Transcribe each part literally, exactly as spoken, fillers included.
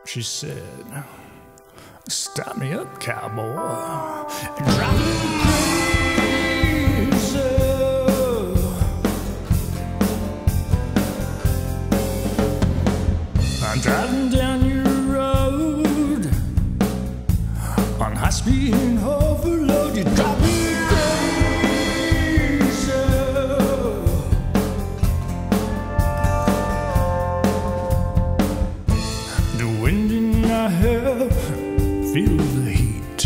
She said, "Stop me up, cowboy, and drive me crazy." I'm driving down your road on high speed and overload. You drive me crazy. The wind in my hair, feel the heat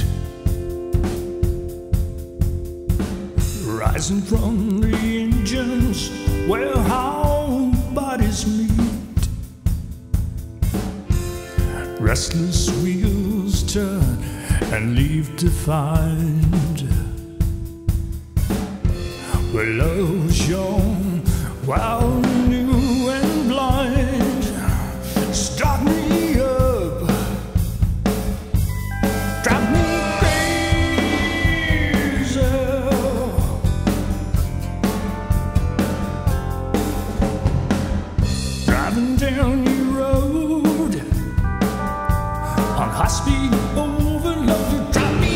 rising from the engines where our bodies meet. Restless wheels turn and leave to find where love's young, wild, new and blind. Start me up, drive me crazy. Driving down your road on high speed overload, you drive me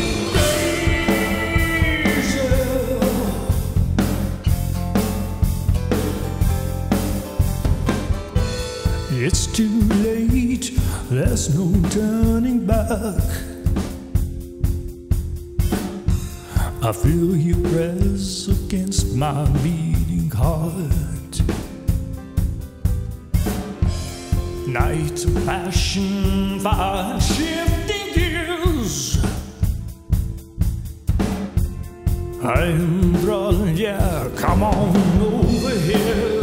crazy. It's too late, there's no turning back. I feel you press against my beating heart. Night of passion, fire, shifting gears. I am throttling, yeah, come on over here.